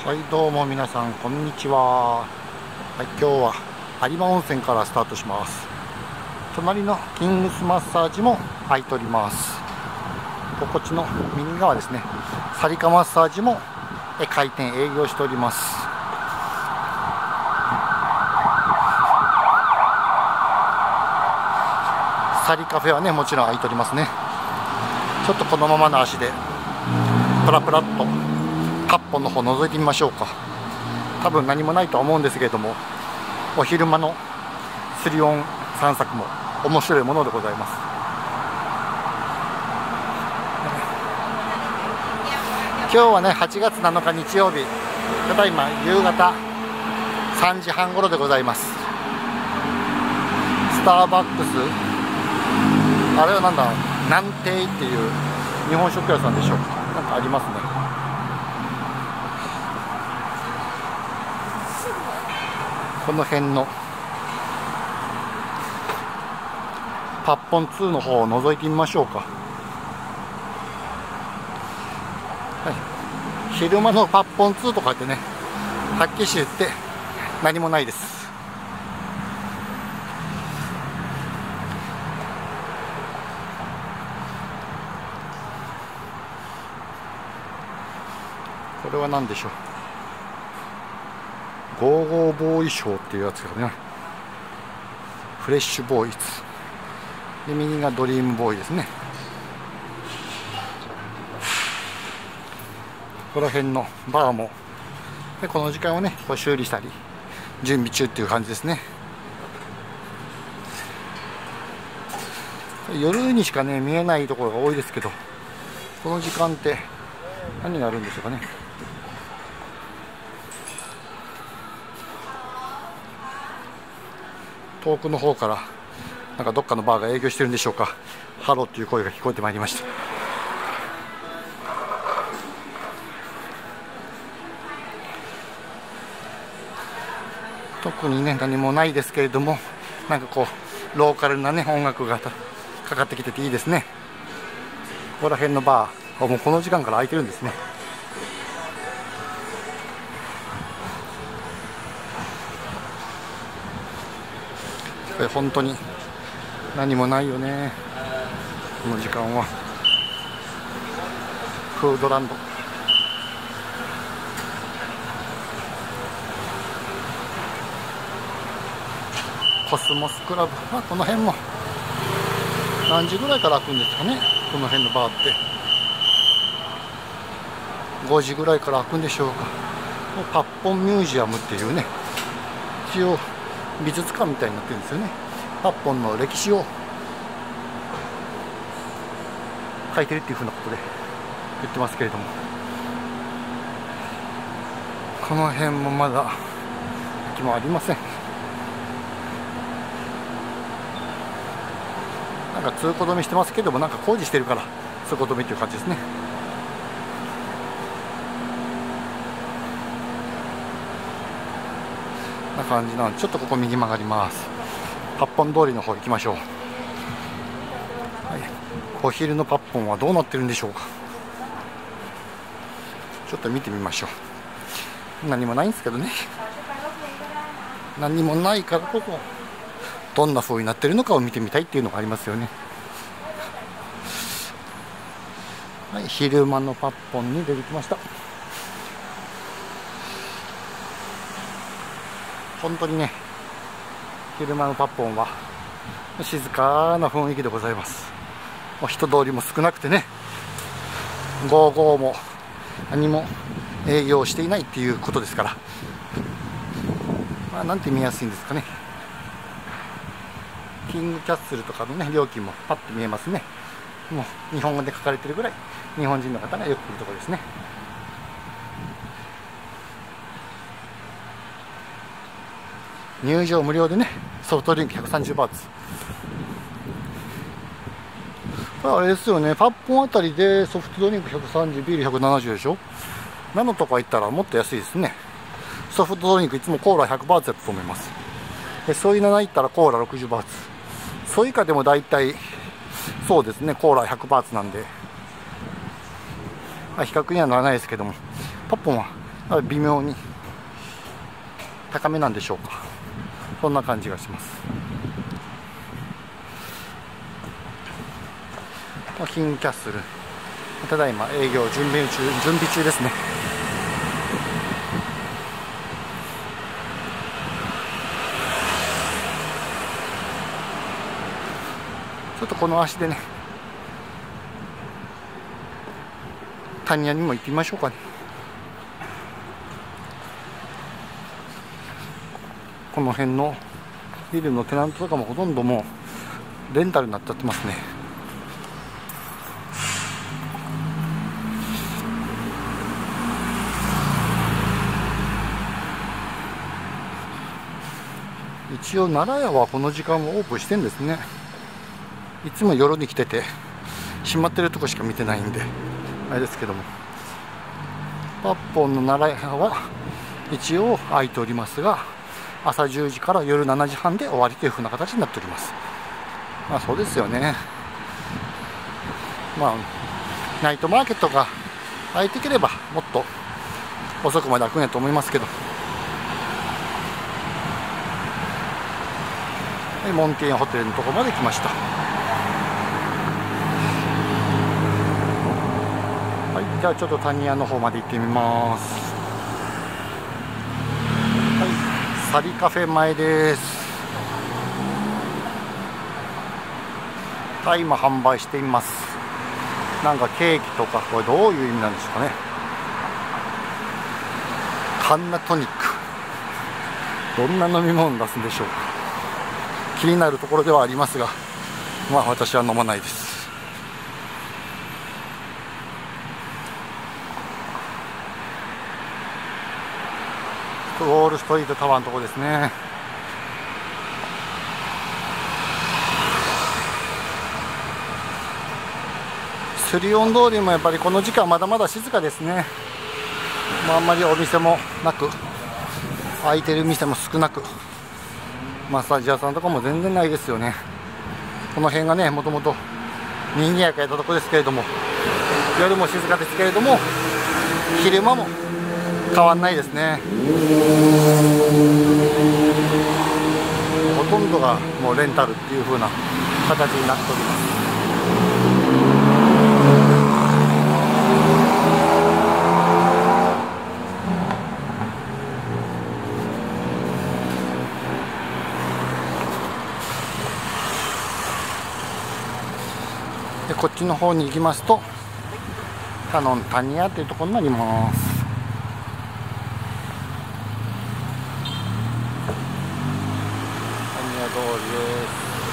はい、どうも皆さんこんにちは。はい、今日は有馬温泉からスタートします。隣のキングスマッサージも空いております。こっちの右側ですね、サリカマッサージも開店営業しております。サリカフェはね、もちろん空いておりますね。ちょっとこのままの足でプラプラっとカッポンの方覗いてみましょうか。多分何もないとは思うんですけれども、お昼間のスリオン散策も面白いものでございます。今日はね、8月7日日曜日、ただいま夕方3時半頃でございます。スターバックス、あれはなんだ、南帝っていう日本食屋さんでしょうか。なんかありますね。この辺のパッポン2の方を覗いてみましょうか。はい、昼間のパッポン2とかってね、はっきり言って何もないです。これは何でしょう。ゴーゴーボーイショーっていうやつがね、フレッシュボーイズで、右がドリームボーイですね。この辺のバーもで、この時間をね、こう修理したり準備中っていう感じですね。夜にしかね見えないところが多いですけど、この時間って何があるんでしょうかね。遠くの方からなんかどっかのバーが営業してるんでしょうか。ハローという声が聞こえてまいりました。特にね何もないですけれども、なんかこうローカルなね音楽がかかってきてていいですね。ここら辺のバー、もうこの時間から開いてるんですね。本当に何もないよね、この時間は。フードランド、コスモスクラブ、この辺も何時ぐらいから開くんですかね。この辺のバーって5時ぐらいから開くんでしょうか。パッポンミュージアムっていうね、一応美術館みたいになってるんですよね。パッポンの歴史を書いてるっていうふうなことで言ってますけれども、この辺もまだ駅もありません。なんか通行止めしてますけども、なんか工事してるから通行止めっていう感じですね。な感じなので、ちょっとここ右曲がります。パッポン通りの方行きましょう。はい、お昼のパッポンはどうなってるんでしょうか。ちょっと見てみましょう。何もないんですけどね。何もないからこそどんな風になってるのかを見てみたいっていうのがありますよね。はい、昼間のパッポンに出てきました。本当にね、昼間のパッポンは静かな雰囲気でございます。もう人通りも少なくてね、ゴーゴーも何も営業していないっていうことですから、なんて見やすいんですかね。キングキャッスルとかのね料金もパッと見えますね。もう日本語で書かれてるぐらい日本人の方がよく来るところですね。入場無料でね、ソフトドリンク130バーツ。あれですよね、パッポンあたりでソフトドリンク130、ビール170でしょ。ナノとか行ったらもっと安いですね。ソフトドリンクいつもコーラ100バーツだったと思います。ソイ7行ったらコーラ60バーツ。ソイ以下でもだいたいそうですね、コーラ100バーツなんで、比較にはならないですけども、パッポンは微妙に高めなんでしょうか。そんな感じがします。キングキャッスル、ただいま営業準備中ですね。ちょっとこの足でね、谷屋にも行ってみましょうかね。この辺のビルのテナントとかもほとんどもうレンタルになっちゃってますね。一応奈良屋はこの時間もオープンしてんですね。いつも夜に来てて閉まってるとこしか見てないんであれですけども、八本の奈良屋は一応開いておりますが、朝10時から夜7時半で終わりというふうな形になっております。まあそうですよね。まあナイトマーケットが開いてければもっと遅くまで開くんやと思いますけど、モンティエンホテルのところまで来ました。はい、じゃあちょっと谷屋の方まで行ってみます。はい、サリカフェ前です。大麻販売しています。なんかケーキとか、これどういう意味なんでしょうかね。カンナトニック、どんな飲み物出すんでしょうか。気になるところではありますが、まあ私は飲まないです。ウォールストリートタワーのところですね。スリオン通りもやっぱりこの時間まだまだ静かですね。まあ、あんまりお店もなく、開いてる店も少なく、マッサージ屋さんとかも全然ないですよね。この辺がね、もともと賑やかやったとこですけれども、夜も静かですけれども、昼間も変わんないですね。ほとんどがもうレンタルっていう風な形になっております。でこっちの方に行きますとカノン谷屋というところになります。谷屋通りです。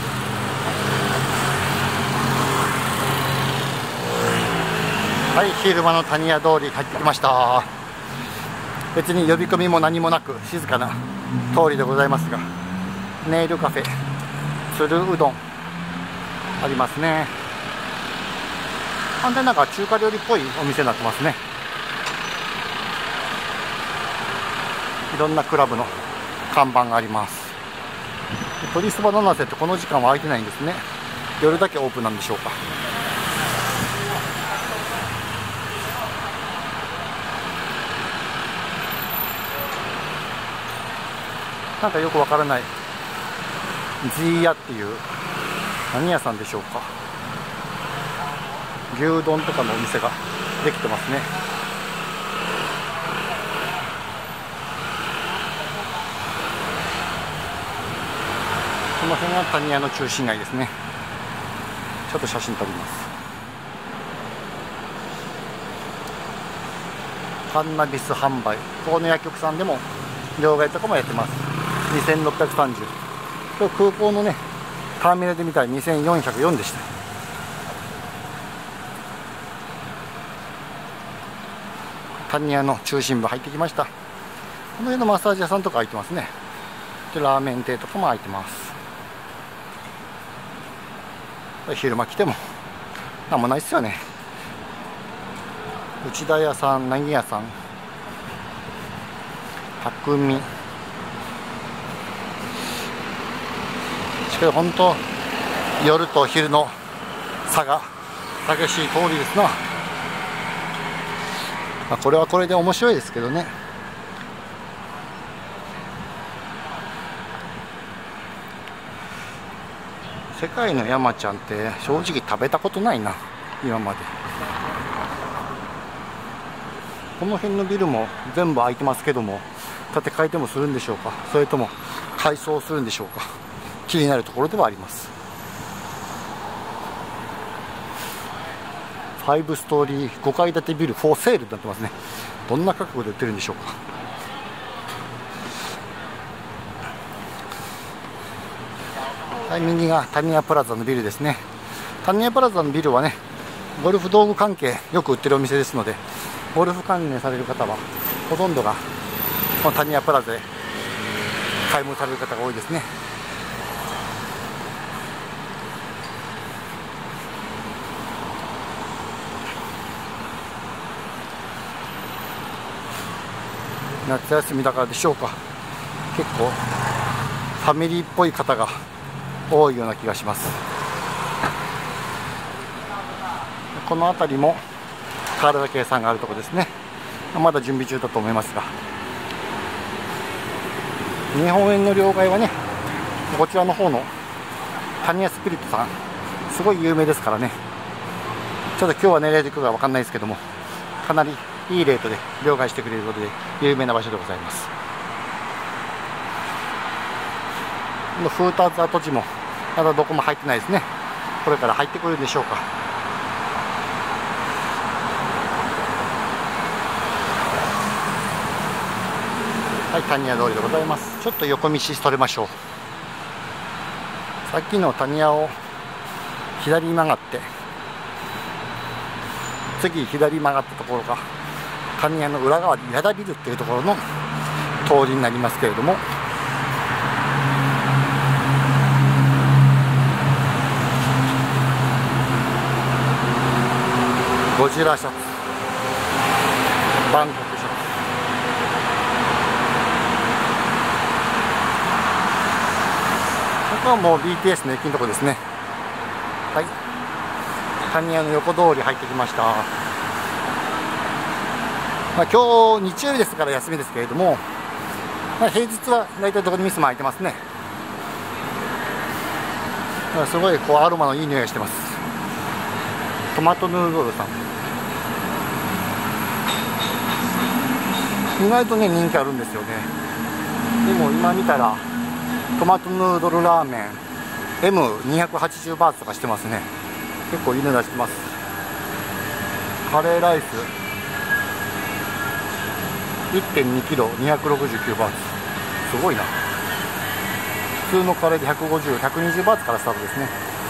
はい、昼間の谷屋通り入ってきました。別に呼び込みも何もなく静かな通りでございますが、ネイルカフェ鶴うどんありますね。完全なんか中華料理っぽいお店になってますね。いろんなクラブの看板があります。鶏そば七瀬ってこの時間は開いてないんですね。夜だけオープンなんでしょうか。なんかよくわからないジーヤっていう何屋さんでしょうか。牛丼とかのお店ができてますね。この辺が谷屋の中心街ですね。ちょっと写真撮ります。カンナビス販売、ここの薬局さんでも両替とかもやってます。2630、今日空港のねターミナルで見たら2404でした。谷屋の中心部入ってきました。この辺のマッサージ屋さんとか開いてますね。でラーメン亭とかも開いてます。昼間来てもなんもないっすよね。内田屋さん、なぎ屋さん、匠、しかし本当夜と昼の差が激しい通りですな。これはこれで面白いですけどね。 世界の山ちゃんって正直食べたことないな、今まで。この辺のビルも全部空いてますけども、建て替えてもするんでしょうか、それとも改装するんでしょうか、気になるところではあります。5ストーリー5階建てビルフォーセールになってますね。どんな価格で売ってるんでしょうか。はい、右がタニヤプラザのビルですね。タニヤプラザのビルはね、ゴルフ道具関係よく売ってるお店ですので、ゴルフ関連される方はほとんどがこのタニヤプラザで買い物される方が多いですね。夏休みだからでしょうか、結構ファミリーっぽい方が多いような気がします。この辺りもカールダ系さんがあるところですね。まだ準備中だと思いますが、日本円の両替はね、こちらの方のタニヤスピリットさんすごい有名ですからね。ちょっと今日は狙いでいくか分かんないですけども、かなりいいレートで両替してくれることで有名な場所でございます。フーターズ跡地もまだどこも入ってないですね。これから入ってくるんでしょうか。はい、タニヤ通りでございます。ちょっと横道取れましょう。さっきのタニヤを左に曲がって、次左に曲がったところがタニヤの裏側でヤダビルっていうところの通りになりますけれども、ゴジラシャツ、バンコクシャツ、ここはもう BTS の駅のとこですね。はい、タニヤの横通り入ってきました。今日日曜日ですから休みですけれども、平日は大体どこに店も開いてますね。すごいこうアロマのいい匂いがしてます。トマトヌードルさん、意外とね人気あるんですよね。でも今見たらトマトヌードルラーメン M280 バーツとかしてますね。結構いい値段してます。カレーライス 1.2 キロ269バーツ、すごいな。普通のカレーで150、120バーツからスタートですね。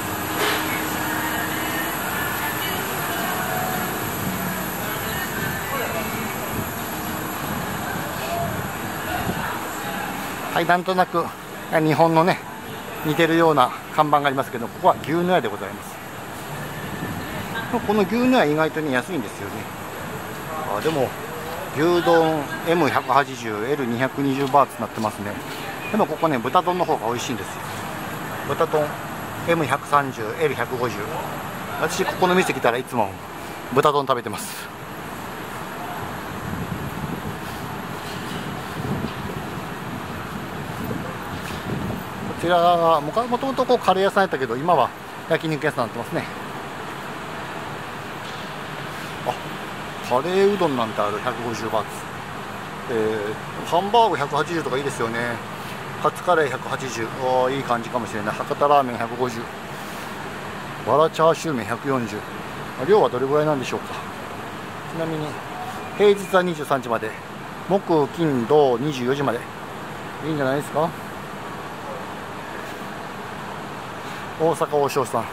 はい、なんとなく日本のね似てるような看板がありますけど、ここは牛の屋でございます。この牛の屋意外とね安いんですよね。でも牛丼 M180、L220 バーツになってますね。でもここね豚丼の方が美味しいんですよ。豚丼 M130、L150、私ここの店来たらいつも豚丼食べてます。こちらはもともとこうカレー屋さんやったけど、今は焼肉屋さんになってますね。カレーうどんなんてある、150バーツ。ハンバーグ180とかいいですよね。カツカレー180、いい感じかもしれない。博多ラーメン150、わらチャーシュー麺140。量はどれぐらいなんでしょうか。ちなみに平日は23時まで、木金土24時まで、いいんじゃないですか。大阪王将さん、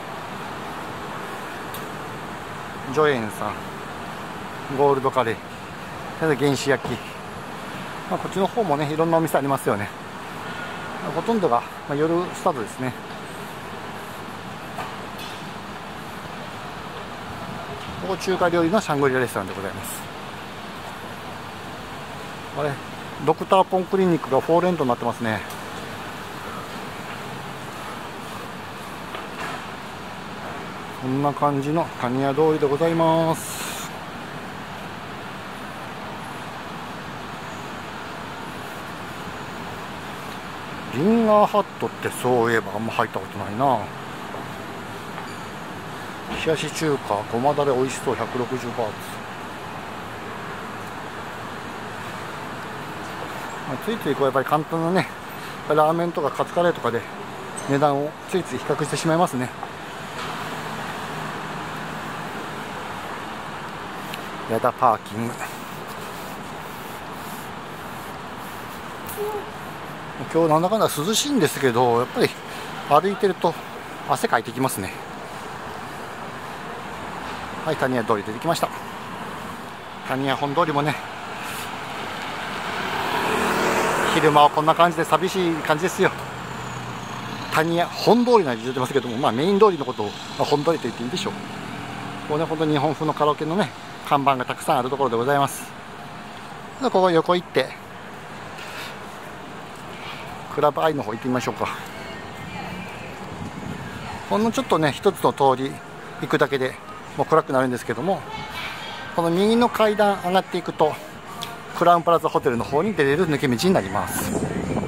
ジョエンさん、ゴールドカレー、原始焼き、こっちの方もねいろんなお店ありますよね。ほとんどが、夜スタートですね。ここ中華料理のシャングリラレストランでございます。あれ、ドクターポンクリニックが4レントになってますね。こんな感じのタニヤ通りでございます。リンガーハットってそういえばあんま入ったことないな。 冷やし中華ごまだれ美味しそう160バーツ。ついついこうやっぱり簡単なねラーメンとかカツカレーとかで値段をついつい比較してしまいますね。やだパーキング。今日なんだかんだ涼しいんですけど、やっぱり歩いてると汗かいてきますね。はい、谷屋通り出てきました。谷屋本通りもね、昼間はこんな感じで寂しい感じですよ。谷屋本通りなんて言ってますけども、まあ、メイン通りのことを本通りと言っていいでしょう。ここね、本当に日本風のカラオケのね看板がたくさんあるところでございます。ここ横行ってクラブアイの方行ってみましょうか。ほんのちょっとね一つの通り行くだけでもう暗くなるんですけども、この右の階段上がっていくとクラウンプラザホテルの方に出れる抜け道になります。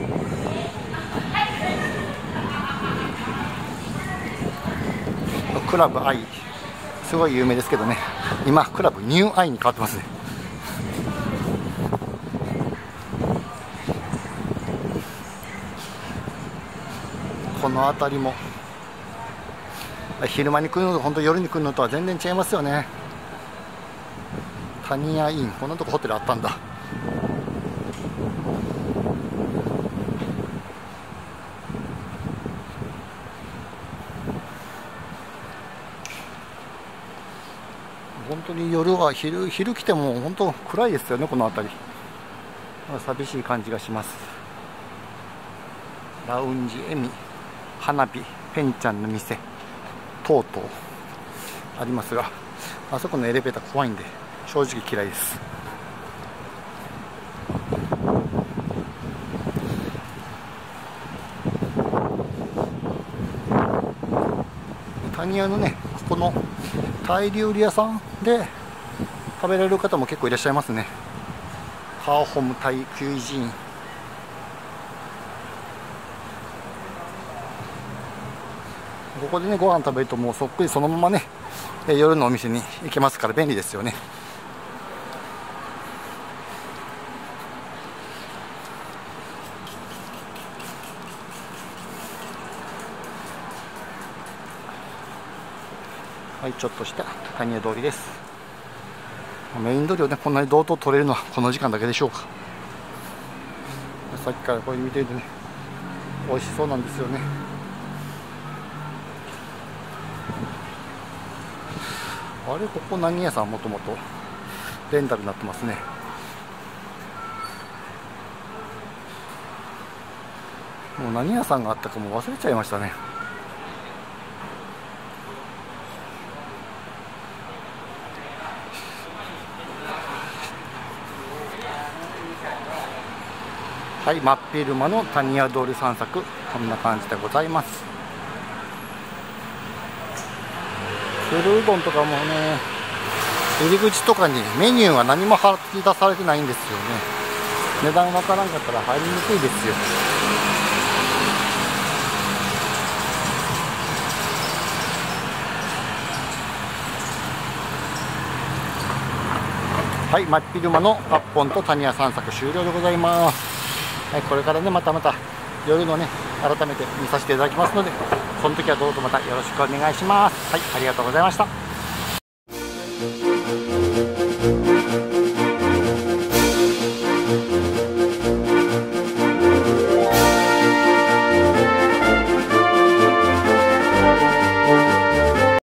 クラブアイすごい有名ですけどね、今クラブニューアイに変わってますね。この辺りも昼間に来るのと本当夜に来るのとは全然違いますよね。谷屋イン、こんなとこホテルあったんだ。本当に夜は昼来ても本当暗いですよね、この辺り。寂しい感じがします。ラウンジエミ、花火、ペンちゃんの店等々ありますが、あそこのエレベーター怖いんで正直嫌いです。谷屋のね、ここのタイ料理屋さんで食べられる方も結構いらっしゃいますね。ハーホムタイキュイジーン。ここでねご飯食べるともうそっくりそのままね夜のお店に行けますから便利ですよね。はい、ちょっとした谷屋通りです。メイン通りをねこんなに堂々取れるのはこの時間だけでしょうか。さっきからこれ見てるとね美味しそうなんですよね。あれ、ここ何屋さんもともとレンタルになってますね。もう何屋さんがあったかも忘れちゃいましたね。はい、真っ昼間の谷屋通り散策、こんな感じでございます。鶴うどんとかもね、入り口とかにメニューが何も貼り出されてないんですよね。値段わからんかったら入りにくいですよ。はい、真っ昼間のパッポンと谷屋散策終了でございます。はい、これからねまた夜のね改めて見させていただきますので、その時はどうぞまたよろしくお願いします。はい、ありがとうございました。